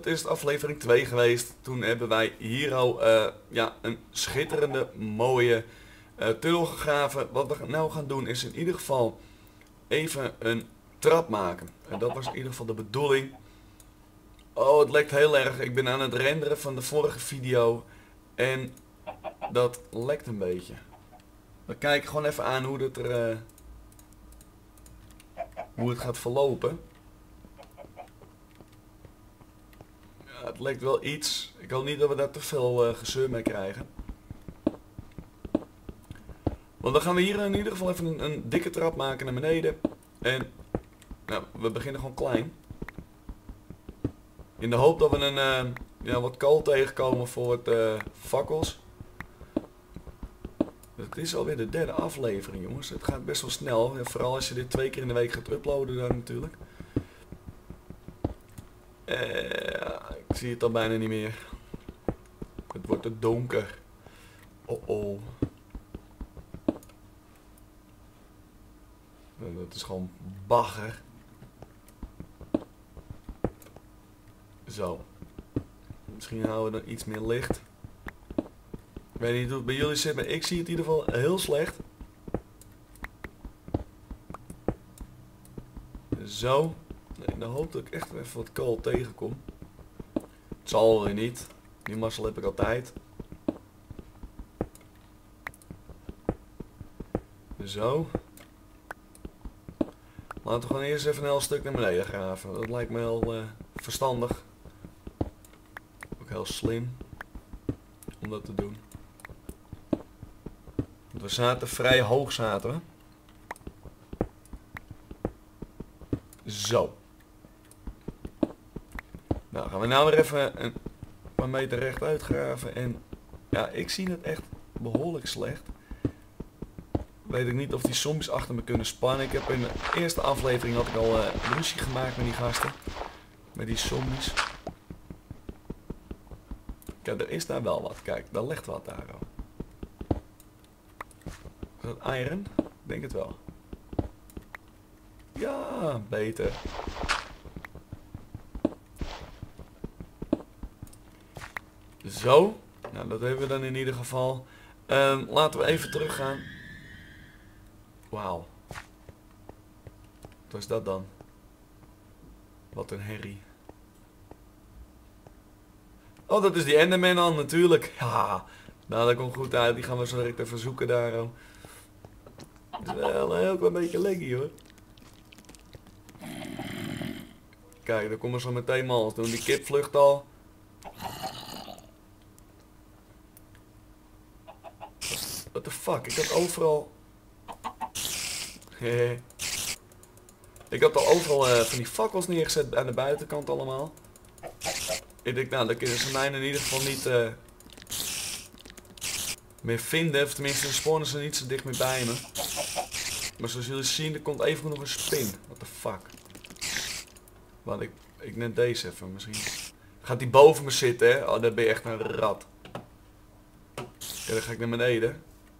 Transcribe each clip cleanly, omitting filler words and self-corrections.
dat is aflevering 2 geweest. Toen hebben wij hier al ja, een schitterende, mooie tunnel gegraven. Wat we nou gaan doen is in ieder geval even een trap maken. En dat was in ieder geval de bedoeling. Oh, het lekt heel erg. Ik ben aan het renderen van de vorige video. En dat lekt een beetje. We kijken gewoon even aan hoe het gaat verlopen. Ja, het lekt wel iets. Ik hoop niet dat we daar te veel gezeur mee krijgen. Want dan gaan we hier in ieder geval even een dikke trap maken naar beneden. En nou, we beginnen gewoon klein. In de hoop dat we ja, wat kool tegenkomen voor het fakkels. Het is alweer de derde aflevering, jongens. Het gaat best wel snel. En vooral als je dit 2 keer in de week gaat uploaden dan natuurlijk. Ik zie het al bijna niet meer. Het wordt te donker. Oh oh. Dat is gewoon bagger. Zo. Misschien houden we dan iets meer licht. Ik weet niet hoe het bij jullie zit, maar ik zie het in ieder geval heel slecht. Zo. Nee, dan hoop dat ik echt even wat kool tegenkom. Het zal weer niet. Die mazzel heb ik altijd. Zo. Laten we gewoon eerst even een heel stuk naar beneden graven. Dat lijkt me heel verstandig. Ook heel slim. Om dat te doen. Want we zaten vrij hoog zaten we. Zo. Nou gaan we nou weer even een paar meter rechtuit graven. En ja, ik zie het echt behoorlijk slecht. Weet ik niet of die zombies achter me kunnen spannen. Ik heb in de eerste aflevering had ik al ruzie gemaakt met die gasten. Met die zombies. Kijk, er is daar wel wat. Kijk, daar ligt wat daar al. Is dat iron? Ik denk het wel. Ja, beter. Zo. Nou, dat hebben we dan in ieder geval. Laten we even teruggaan. Wauw. Wat is dat dan? Wat een herrie. Oh, dat is die Enderman al natuurlijk. Ja, nou dat komt goed uit. Die gaan we zo direct even zoeken daar. Het is wel een heel klein beetje leggy hoor. Kijk, daar komen we zo meteen mal doen. Die kip vlucht al. What the fuck? Ik had overal... Ik had al overal van die fakkels neergezet aan de buitenkant allemaal. Ik denk, nou, dan kunnen ze mij in ieder geval niet meer vinden. Of tenminste, dan spawnen ze niet zo dicht meer bij me. Maar zoals jullie zien, er komt even nog een spin. What the fuck. Want ik net deze even, misschien. Gaat die boven me zitten, hè? Oh, dan ben je echt een rat. Ja, dan ga ik naar beneden.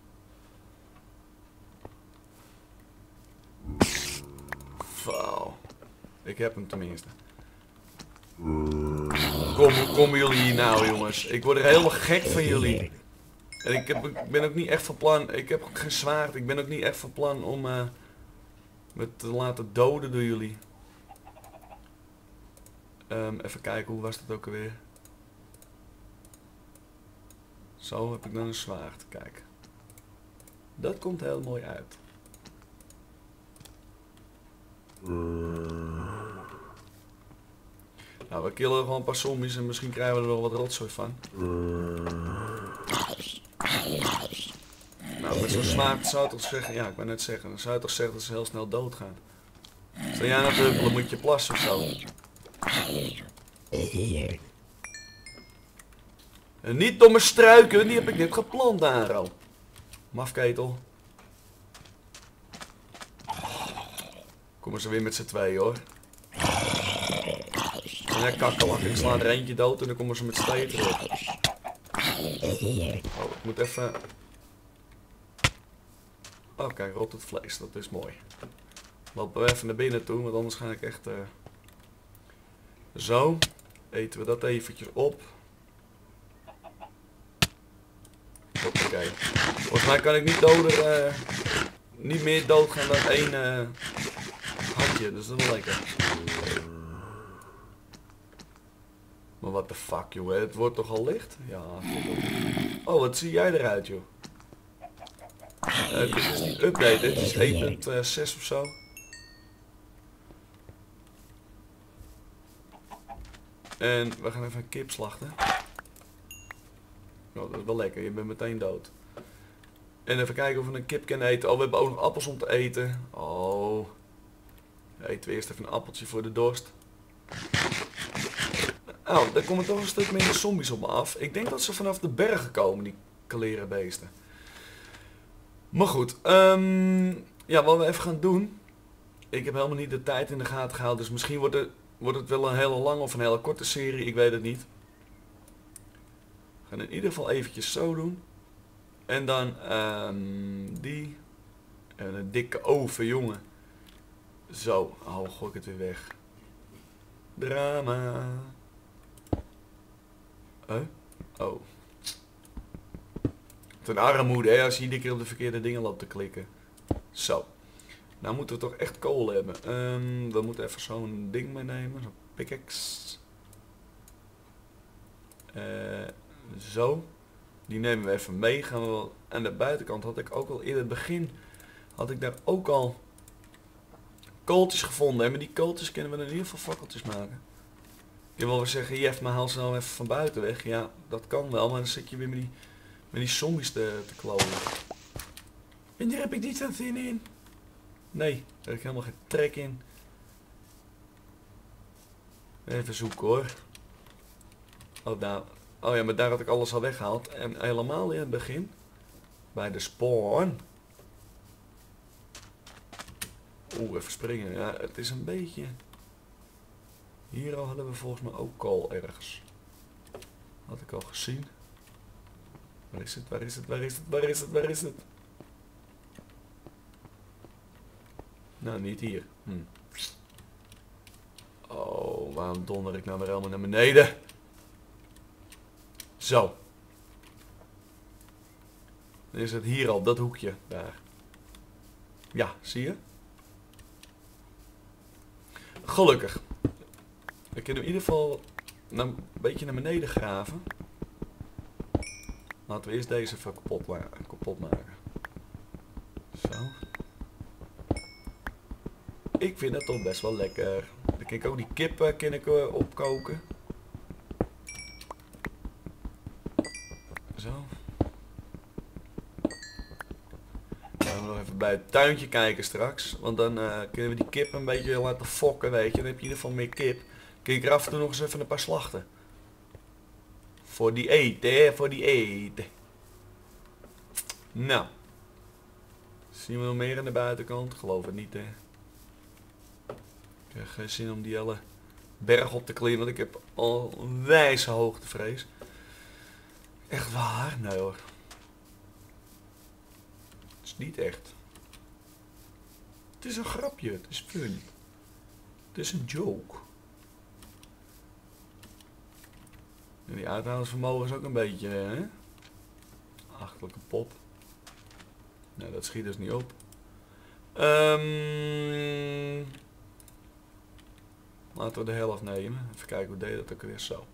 Wauw. Ik heb hem tenminste. Hoe komen jullie hier nou, jongens? Ik word er helemaal gek van jullie. En ik ben ook niet echt van plan. Ik heb ook geen zwaard. Ik ben ook niet echt van plan om me te laten doden door jullie. Even kijken, hoe was dat ook alweer? Zo heb ik dan een zwaard. Kijk. Dat komt heel mooi uit. Nou, we killen gewoon een paar zombies en misschien krijgen we er nog wat rotzooi van. Nou, met zo'n zwaard zou ik toch zeggen, ja, ik wou net zeggen, dan zou je toch zeggen dat ze heel snel doodgaan. Stel jij aan het huppelen, moet je plassen of zo. En niet domme struiken, die heb ik net geplant daar al. Mafketel. Komen ze weer met z'n tweeën hoor. Ja, kakkelak. Ik sla er eentje dood en dan komen ze met z'n tweeën terug. Oh, ik moet even... Oh, kijk, rot het vlees. Dat is mooi. Lopen we even naar binnen toe, want anders ga ik echt... Zo. eten we dat eventjes op. Oké. Volgens mij kan ik niet doder, niet meer doodgaan dan één handje, dus dat is wel lekker. Maar what the fuck, joh, het wordt toch al licht? Ja. Oh, wat zie jij eruit, joh. Dit is die update, dit is 1.6 of zo. En we gaan even een kip slachten. Oh, dat is wel lekker, je bent meteen dood. En even kijken of we een kip kunnen eten. Oh, we hebben ook nog appels om te eten. Oh. Eten we eerst even een appeltje voor de dorst. Oh, daar komen toch een stuk minder zombies op me af. Ik denk dat ze vanaf de bergen komen, die kaleren beesten. Maar goed, ja, wat we even gaan doen. Ik heb helemaal niet de tijd in de gaten gehaald, dus misschien wordt het wel een hele lange of een hele korte serie, ik weet het niet. We gaan in ieder geval eventjes zo doen. En dan die. En een dikke oven, jongen. Zo, oh, gooi ik het weer weg. Drama. Oh. Ten armoede, hè, als je iedere keer op de verkeerde dingen loopt te klikken. Zo. Nou moeten we toch echt kool hebben. We moeten even zo'n ding meenemen. Zo'n pickaxe. Zo. Die nemen we even mee. Gaan we wel. Aan de buitenkant had ik ook al in het begin. Had ik daar ook al kooltjes gevonden. En met die kooltjes kunnen we in ieder geval fakkeltjes maken. Je wil wel zeggen, Jeff, maar haal ze nou even van buiten weg. Ja, dat kan wel. Maar dan zit je weer met die zombies te klonen. En daar heb ik niet aan zin in. Nee, daar heb ik helemaal geen trek in. Even zoeken hoor. Oh, daar. Oh ja, maar daar had ik alles al weggehaald. En helemaal in het begin. Bij de spawn. Oeh, even springen. Ja, het is een beetje... Hier al hadden we volgens mij ook kool ergens. Had ik al gezien. Waar is het? Waar is het? Waar is het? Waar is het? Waar is het? Nou, niet hier. Oh, waarom donder ik nou weer helemaal naar beneden? Zo. Dan is het hier al, dat hoekje. Daar. Ja, zie je? Gelukkig. We kunnen in ieder geval een beetje naar beneden graven. Laten we eerst deze even kapot maken. Zo. Ik vind het toch best wel lekker. Dan kan ik ook die kippen opkoken. Zo. Dan gaan we nog even bij het tuintje kijken straks. Want dan kunnen we die kip een beetje laten fokken, weet je. Dan heb je in ieder geval meer kip. Kijk er af en toe nog eens even een paar slachten. Voor die eten, hè? Voor die eten. Nou. Zien we nog meer aan de buitenkant? Geloof het niet, hè. Ik heb geen zin om die hele berg op te klimmen, want ik heb al een wijze hoogtevrees. Echt waar? Nee hoor. Het is niet echt. Het is een grapje, het is fun. Het is een joke. En die uithoudingsvermogen is ook een beetje, hè? Achterlijke pop. Nou, dat schiet dus niet op. Laten we de helft nemen. Even kijken hoe deed dat ook weer zo.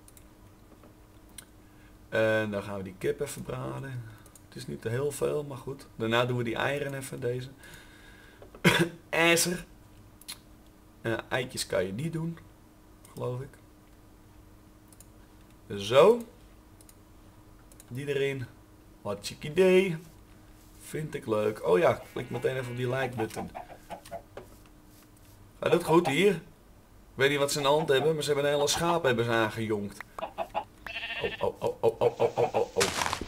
En dan gaan we die kip even braden. Het is niet te heel veel, maar goed. Daarna doen we die eieren even, deze. IJzer. Eitjes kan je niet doen, geloof ik. Zo. Die erin. Wat chic idee. Vind ik leuk. Oh ja, klik meteen even op die like button. Gaat het goed hier? Ik weet niet wat ze in de hand hebben, maar ze hebben een hele schaap hebben ze aangejonkt. Oh.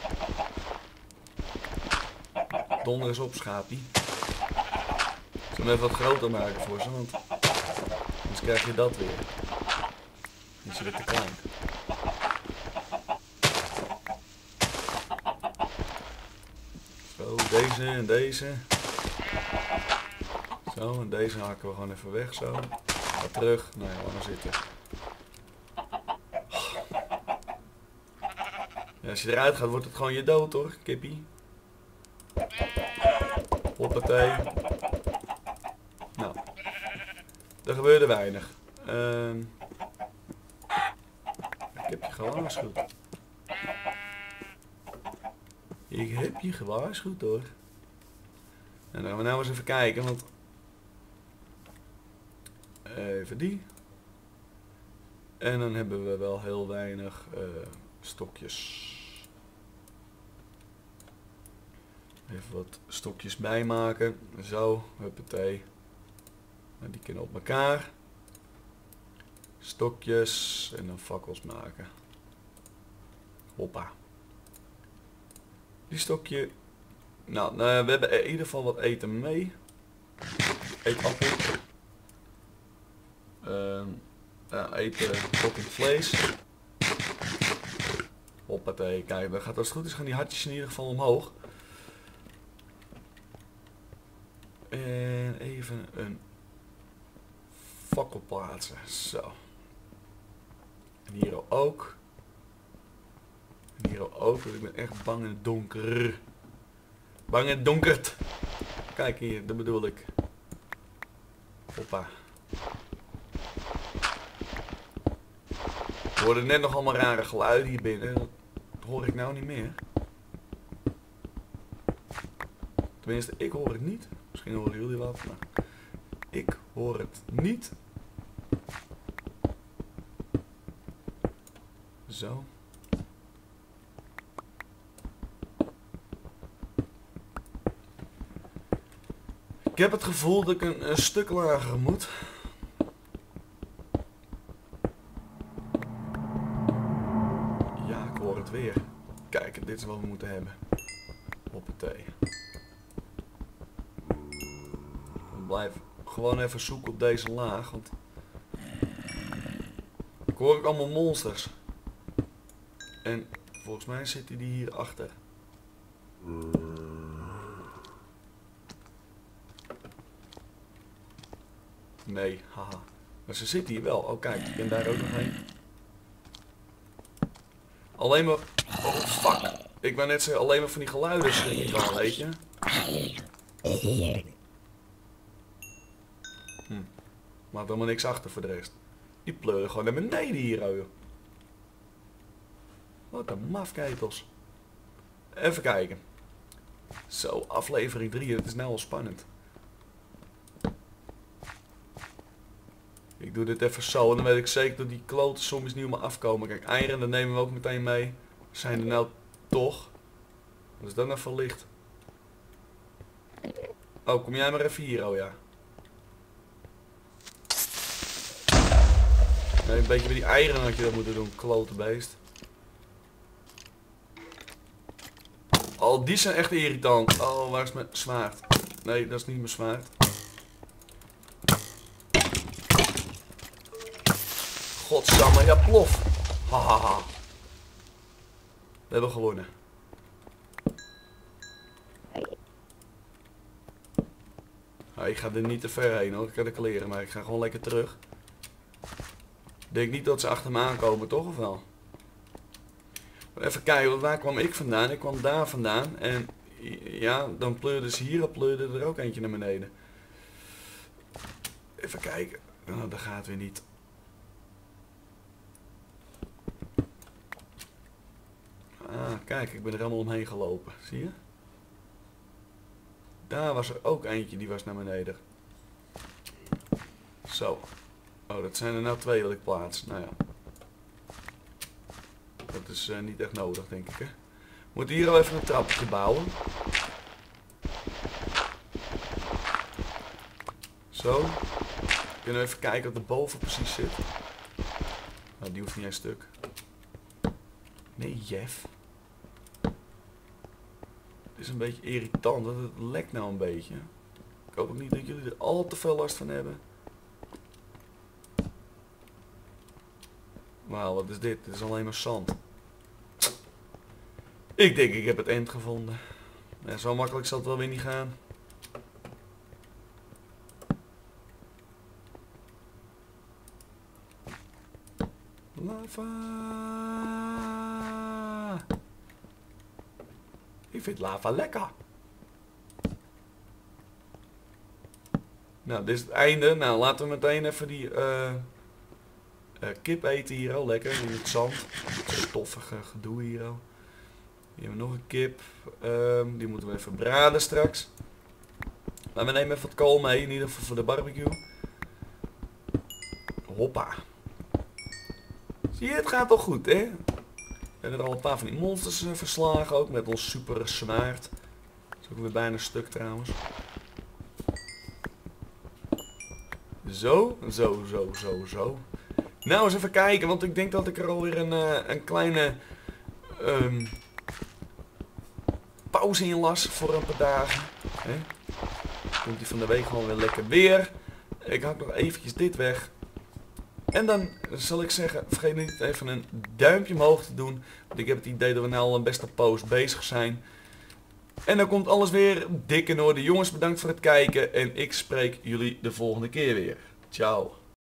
Donder eens op, schaapie. Ik zal hem even wat groter maken voor ze, want anders krijg je dat weer. Die is weer te klein. Zo, deze en deze. Zo, en deze hakken we gewoon even weg, zo. Ga terug. Nee, laat maar zitten. Ja, als je eruit gaat, wordt het gewoon je dood hoor, kippie. Hoppatee. Nou, er gebeurde weinig. Ik heb je gewaarschuwd. Ik heb je gewaarschuwd hoor. En dan gaan we nou eens even kijken, want... Even die. En dan hebben we wel heel weinig stokjes. Even wat stokjes bijmaken. Zo, huppatee. En die kunnen op elkaar. Stokjes en dan fakkels maken. Hoppa. Die stokje. Nou, we hebben in ieder geval wat eten mee. Eetappel. Ja, eten kokkend vlees. Hoppatee, kijk, dan gaat als het goed is gaan die hartjes in ieder geval omhoog. En even een fakkel plaatsen. Zo. En hier ook. En hier ook, want ik ben echt bang in het donker. Bang in het donkert. Kijk hier, dat bedoel ik. Hoppa. We hoorden net nog allemaal rare geluiden hier binnen. Dat hoor ik nou niet meer. Tenminste, ik hoor het niet. Misschien horen jullie wat, maar ik hoor het niet. Zo. Ik heb het gevoel dat ik een stuk lager moet. Ja, ik hoor het weer. Kijk, dit is wat we moeten hebben. Hoppatee. Ik blijf gewoon even zoeken op deze laag, want ik hoor ook allemaal monsters. En volgens mij zitten die hier achter. Nee, haha. Maar ze zitten hier wel. Oh kijk, ik ben daar ook nog heen. Alleen maar... Oh fuck. Ik wou net zeggen, alleen maar van die geluiden schrik ik wel, weet je. Maakt helemaal niks achter voor de rest. Die pleuren gewoon naar beneden hier, oh joh. Wat een mafketels. Even kijken. Zo, aflevering 3, het is nou al spannend. Ik doe dit even zo en dan weet ik zeker dat die klote zombies niet op me afkomen. Kijk, eieren, dat nemen we ook meteen mee. Zijn er nou toch? Wat is dat nou voor licht? Oh, kom jij maar even hier, oh ja. Nee, een beetje bij die eieren had je dat moeten doen, klote beest. Oh, die zijn echt irritant. Oh, waar is mijn zwaard? Nee, dat is niet mijn zwaard. Godsamme, ja plof. Hahaha. We hebben gewonnen. Nou, ik ga er niet te ver heen hoor, ik kan de kleren, maar ik ga gewoon lekker terug. Ik denk niet dat ze achter me aankomen, toch of wel? Even kijken, want waar kwam ik vandaan? Ik kwam daar vandaan en ja, dan pleurde ze hier, pleurde er ook eentje naar beneden. Even kijken. Nou, dat gaat weer niet. Ah, kijk, ik ben er helemaal omheen gelopen. Zie je? Daar was er ook eentje, die was naar beneden. Zo. Oh, dat zijn er nou 2 dat ik plaats. Nou ja. Dat is niet echt nodig, denk ik, hè. We moeten hier al even een trappetje bouwen. Zo. Kunnen we even kijken wat er boven precies zit. Nou, die hoeft niet een stuk. Nee, Jeff. Het is een beetje irritant, want het lekt nou een beetje. Ik hoop ook niet dat jullie er al te veel last van hebben. Wauw, wat is dit? Dit is alleen maar zand. Ik denk ik heb het eind gevonden. Ja, zo makkelijk zal het wel weer niet gaan. Lava. ik vind lava lekker. Nou, dit is het einde. Nou, laten we meteen even die kip eten hier al. Lekker, in het zand. Toffige gedoe hier al. Hier hebben we nog een kip. Die moeten we even braden straks. Maar we nemen even wat kool mee, in ieder geval voor de barbecue. Hoppa. Zie je, het gaat toch goed, hè? We hebben er al een paar van die monsters verslagen ook, met ons super zwaard. Dat is ook weer bijna een stuk trouwens. Zo. Nou, eens even kijken, want ik denk dat ik er alweer een kleine pauze in las voor een paar dagen. Hè? Komt die van de week gewoon weer lekker weer. Ik hak nog eventjes dit weg. En dan zal ik zeggen, vergeet niet even een duimpje omhoog te doen. Want ik heb het idee dat we nu al een beste poos bezig zijn. En dan komt alles weer dik in orde. Jongens, bedankt voor het kijken. En ik spreek jullie de volgende keer weer. Ciao.